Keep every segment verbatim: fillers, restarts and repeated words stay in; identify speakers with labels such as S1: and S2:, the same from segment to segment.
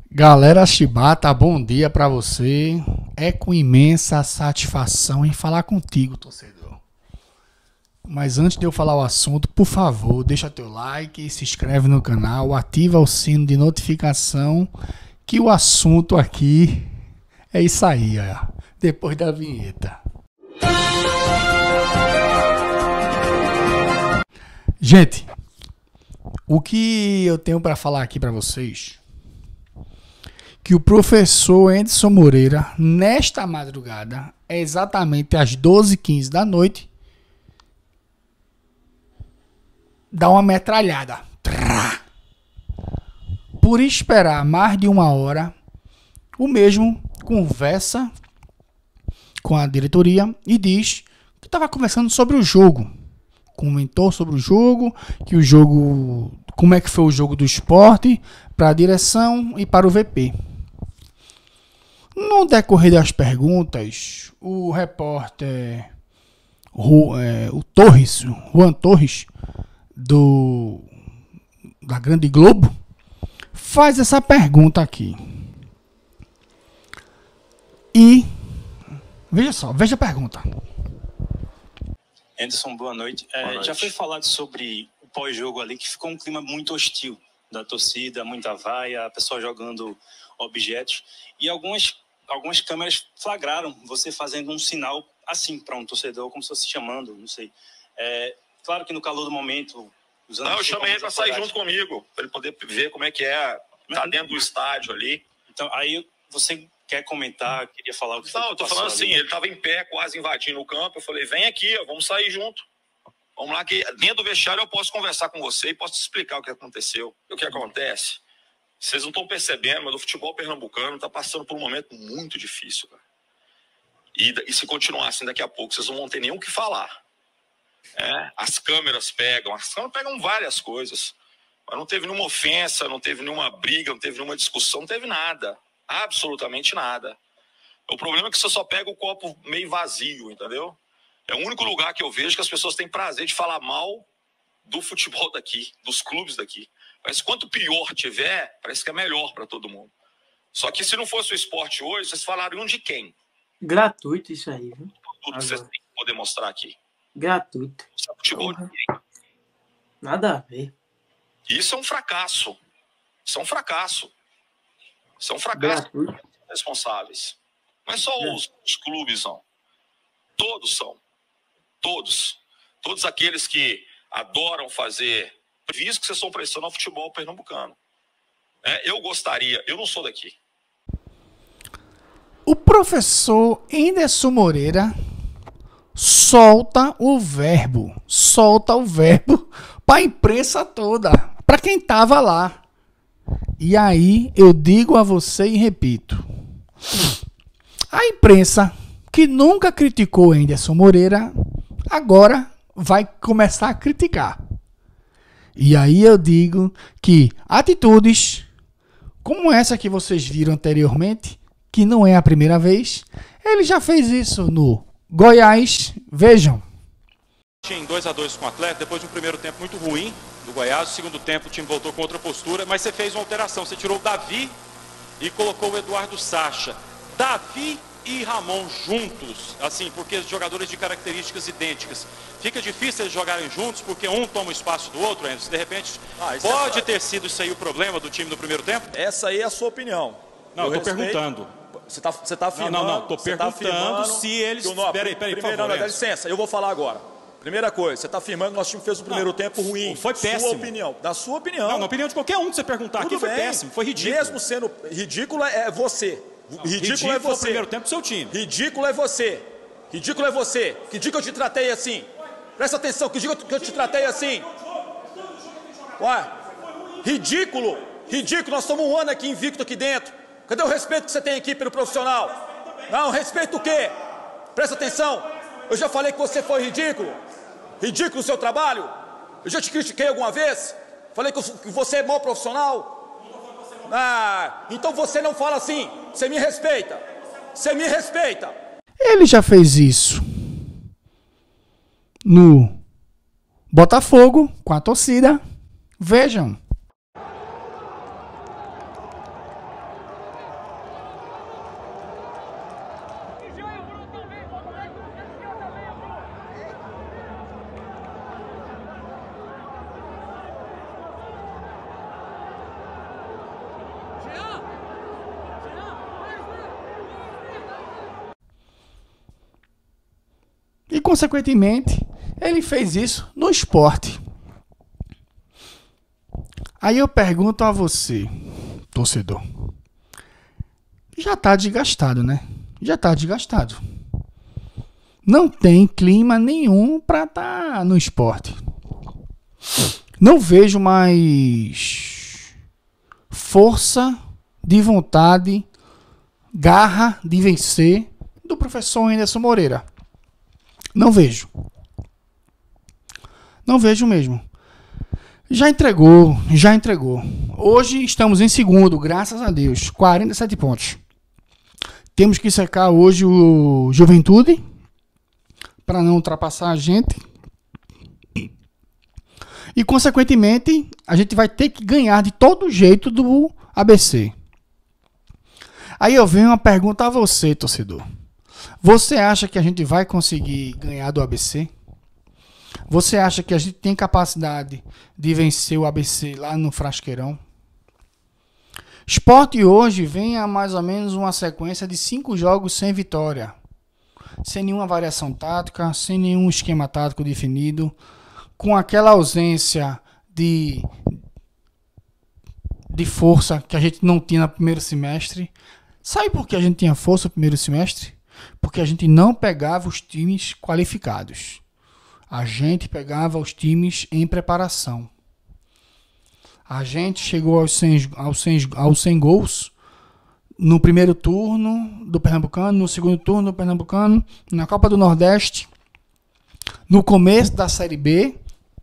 S1: Galera Chibata, bom dia pra você. É com imensa satisfação em falar contigo, torcedor. Mas antes de eu falar o assunto, por favor, deixa teu like, se inscreve no canal, ativa o sino de notificação, que o assunto aqui é isso aí, ó, depois da vinheta. Gente, o que eu tenho para falar aqui para vocês, que o professor Anderson Moreira, nesta madrugada, é exatamente às doze e quinze da noite, dá uma metralhada. Por esperar mais de uma hora, o mesmo conversa com a diretoria e diz que estava conversando sobre o jogo. Comentou sobre o jogo, que o jogo, como é que foi o jogo do Sport para a direção e para o V P. No decorrer das perguntas, o repórter o, é, o Torres, Juan Torres, do da Grande Globo, faz essa pergunta aqui. E veja só, veja a pergunta.
S2: Anderson, boa noite. É, boa noite. Já foi falado sobre o pós-jogo ali, que ficou um clima muito hostil da torcida, muita vaia, a pessoa jogando objetos. E algumas, algumas câmeras flagraram você fazendo um sinal assim para um torcedor, como se fosse chamando, não sei. É, claro que no calor do momento... Usando
S3: não, eu chamei ele para sair junto comigo, para ele poder ver como é que é, tá dentro do estádio ali.
S2: Então, aí você quer comentar, queria falar o que
S3: Não, eu tô falando assim,
S2: ali.
S3: Ele estava em pé, quase invadindo o campo, eu falei, vem aqui, ó, vamos sair junto. Vamos lá, que dentro do vestiário eu posso conversar com você e posso te explicar o que aconteceu. E o que acontece? Vocês não estão percebendo, mas o futebol pernambucano está passando por um momento muito difícil, cara. E, e se continuar assim daqui a pouco, vocês não vão ter nem o que falar. É, as câmeras pegam, as câmeras pegam várias coisas. Mas não teve nenhuma ofensa, não teve nenhuma briga, não teve nenhuma discussão, não teve nada. Absolutamente nada. O problema é que você só pega o copo meio vazio, entendeu? É o único lugar que eu vejo que as pessoas têm prazer de falar mal do futebol daqui, dos clubes daqui. Mas quanto pior tiver, parece que é melhor para todo mundo. Só que se não fosse o esporte hoje, vocês falariam de quem?
S4: Gratuito isso aí, viu?
S3: Tudo que vocês têm que poder mostrar aqui.
S4: Gratuito.
S3: Isso é futebol de quem?
S4: Nada a ver.
S3: Isso é um fracasso. Isso é um fracasso. Isso é um fracasso.
S4: Gratuito.
S3: Responsáveis. Não é só
S4: É.
S3: os, os clubes, não. Todos são. Todos. Todos aqueles que adoram fazer visto que vocês estão prestando ao futebol pernambucano. É, eu gostaria, eu não sou daqui.
S1: O professor Anderson Moreira solta o verbo, solta o verbo para a imprensa toda, para quem estava lá. E aí eu digo a você e repito, a imprensa que nunca criticou Anderson Moreira, agora vai começar a criticar. E aí eu digo que atitudes como essa que vocês viram anteriormente, que não é a primeira vez, ele já fez isso no Goiás, vejam.
S5: Em dois a dois com o Atlético, depois de um primeiro tempo muito ruim do Goiás, no segundo tempo o time voltou com outra postura, mas você fez uma alteração, você tirou o Davi e colocou o Eduardo Sacha. Davi e Ramon juntos, assim, porque jogadores de características idênticas. Fica difícil eles jogarem juntos, porque um toma o espaço do outro, Anderson. De repente,
S6: Ah, isso
S5: pode
S6: é
S5: ter sido isso aí o problema do time no primeiro tempo?
S6: Essa aí é a sua opinião.
S5: Não, eu tô
S6: respeito-
S5: perguntando.
S6: Você está você tá
S5: Não,
S6: afirmando...
S5: não, não, tô
S6: você tá
S5: perguntando
S6: afirmando
S5: se eles-
S6: que o no-
S5: Peraí, peraí, por
S6: Primeiro,
S5: favor,
S6: não, dá
S5: Anderson.
S6: licença, eu vou falar agora. Primeira coisa, você está afirmando que nosso time fez o primeiro
S5: Não,
S6: tempo ruim.
S5: foi
S6: Sua
S5: péssimo.
S6: opinião. Da sua opinião.
S5: Não, na opinião de qualquer um que você perguntar
S6: Tudo
S5: aqui, foi
S6: bem.
S5: péssimo, foi ridículo.
S6: Mesmo sendo ridículo é você. Ridículo, é
S5: foi o
S6: você.
S5: primeiro tempo do seu time.
S6: Ridículo é você. Ridículo é você. Que dia que eu te tratei assim? Presta atenção, que dia que eu te tratei assim? Ué, ridículo. Ridículo, nós estamos um ano aqui invicto aqui dentro. Cadê o respeito que você tem aqui pelo profissional? Não, respeito o quê? Presta atenção. Eu já falei que você foi ridículo. Ridículo o seu trabalho. Eu já te critiquei alguma vez? Falei que você é mau profissional? Ah, então você não fala assim. Você me respeita. Você me respeita.
S1: Ele já fez isso no Botafogo com a torcida. Vejam. E, consequentemente, ele fez isso no Sport. Aí eu pergunto a você, torcedor. Já está desgastado, né? Já está desgastado. Não tem clima nenhum para estar tá no Sport. Não vejo mais força de vontade, garra de vencer do professor Anderson Moreira. Não vejo. Não vejo mesmo. Já entregou, já entregou. Hoje estamos em segundo, graças a Deus. quarenta e sete pontos. Temos que secar hoje o Juventude para não ultrapassar a gente. E, consequentemente, a gente vai ter que ganhar de todo jeito do A B C. Aí eu venho uma pergunta a você, torcedor. Você acha que a gente vai conseguir ganhar do A B C? Você acha que a gente tem capacidade de vencer o A B C lá no Frasqueirão? Sport hoje vem a mais ou menos uma sequência de cinco jogos sem vitória. Sem nenhuma variação tática, sem nenhum esquema tático definido, com aquela ausência de, de força que a gente não tinha no primeiro semestre. Sabe por que a gente tinha força no primeiro semestre? Porque a gente não pegava os times qualificados. A gente pegava os times em preparação. A gente chegou aos cem, aos cem, aos cem gols no primeiro turno do Pernambucano, no segundo turno do Pernambucano, na Copa do Nordeste, no começo da Série B.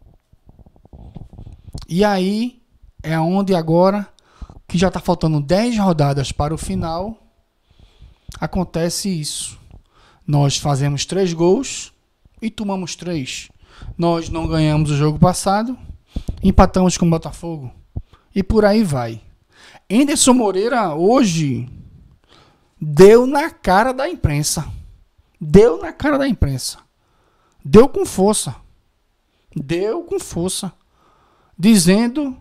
S1: E aí é onde agora, que já está faltando dez rodadas para o final, acontece isso. Nós fazemos três gols e tomamos três. Nós não ganhamos o jogo passado, empatamos com o Botafogo. E por aí vai. Anderson Moreira hoje deu na cara da imprensa. Deu na cara da imprensa. Deu com força. Deu com força. Dizendo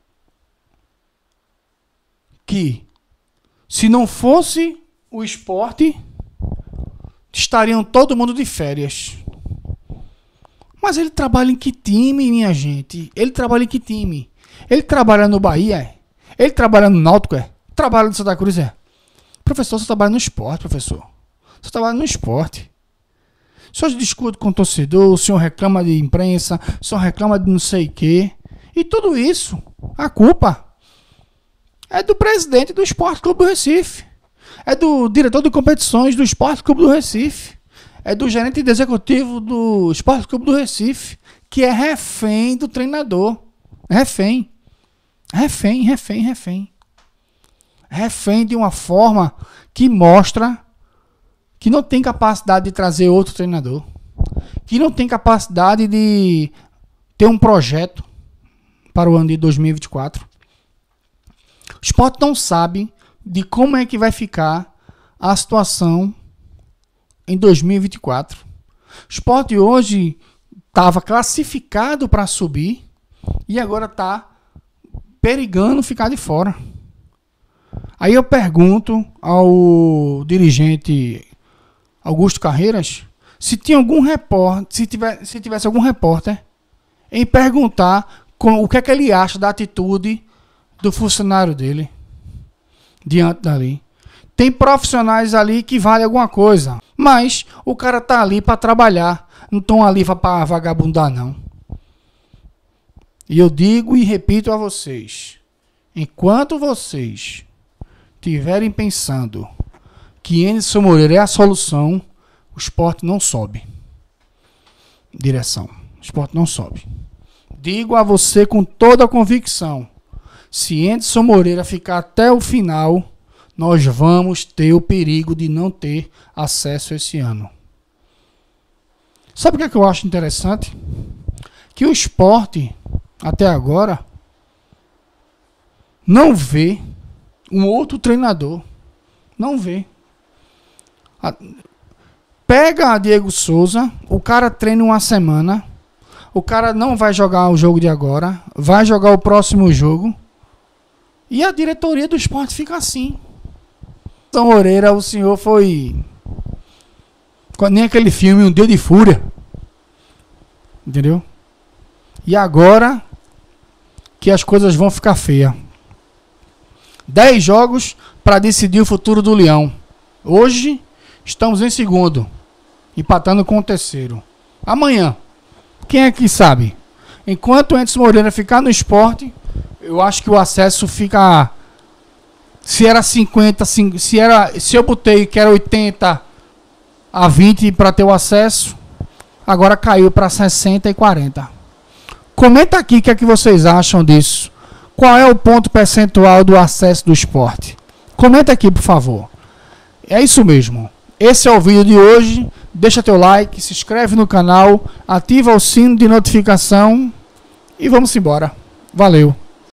S1: que se não fosse o Sport, estariam todo mundo de férias. Mas ele trabalha em que time, minha gente? Ele trabalha em que time? Ele trabalha no Bahia, é? Ele trabalha no Náutico, é? Trabalha no Santa Cruz, é? Professor, você trabalha no Sport, professor. Você trabalha no Sport. O senhor discute com o torcedor, o senhor reclama de imprensa, o senhor reclama de não sei o quê. E tudo isso, a culpa é do presidente do Sport Clube do Recife. É do diretor de competições do Sport Clube do Recife. É do gerente executivo do Sport Clube do Recife, que é refém do treinador. Refém. Refém, refém, refém. Refém de uma forma que mostra que não tem capacidade de trazer outro treinador. Que não tem capacidade de ter um projeto para o ano de dois mil e vinte e quatro. O Sport não sabe de como é que vai ficar a situação em dois mil e vinte e quatro. O Sport hoje estava classificado para subir e agora está perigando ficar de fora. Aí eu pergunto ao dirigente Augusto Carreiras se tinha algum repórter, se, tiver, se tivesse algum repórter em perguntar com, o que é que ele acha da atitude do funcionário dele diante dali. Tem profissionais ali que valem alguma coisa, mas o cara tá ali para trabalhar, não estão ali para vagabundar não. E eu digo e repito a vocês, enquanto vocês estiverem pensando que Anderson Moreira é a solução, o Sport não sobe. Direção, o Sport não sobe. Digo a você com toda a convicção, se Anderson Moreira ficar até o final, nós vamos ter o perigo de não ter acesso esse ano. Sabe o que é que eu acho interessante? Que o Sport, até agora, não vê um outro treinador. Não vê. Pega a Diego Souza, o cara treina uma semana, o cara não vai jogar o jogo de agora, vai jogar o próximo jogo, e a diretoria do Sport fica assim. Então, Moreira, o senhor foi Nem aquele filme Um Dia de Fúria. Entendeu? E agora que as coisas vão ficar feias. Dez jogos para decidir o futuro do Leão. Hoje estamos em segundo, empatando com o terceiro. Amanhã, quem é que sabe? Enquanto o Anderson Moreira ficar no Sport, eu acho que o acesso fica... Se era cinquenta, se, era, se eu botei que era oitenta a vinte para ter o acesso, agora caiu para sessenta e quarenta. Comenta aqui o que é que vocês acham disso. Qual é o ponto percentual do acesso do Sport? Comenta aqui, por favor. É isso mesmo. Esse é o vídeo de hoje. Deixa teu like, se inscreve no canal, ativa o sino de notificação e vamos embora. Valeu!